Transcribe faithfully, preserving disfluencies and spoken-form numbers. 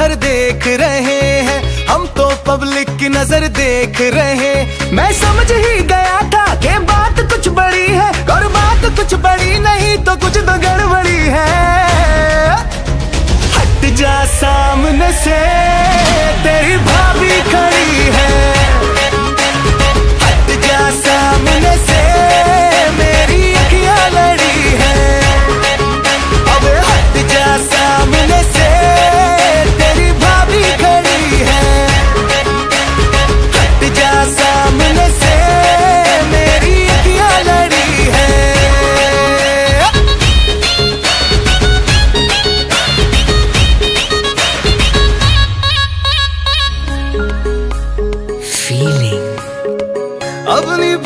भर देख रहे हैं, हम तो पब्लिक की नजर देख रहे। मैं समझ ही गया था कि बात कुछ बड़ी है, और बात कुछ बड़ी नहीं तो कुछ तो गड़बड़ी है। हट जा सामने से, तेरी भाभी खड़ी है। हट जा सामने से, मेरी अखियां लड़ी है। अब हट जा सामने से, तेरी भाभी खड़ी है। हट जा सामने से, मेरी अखियां लड़ी है। फीलिंग अपनी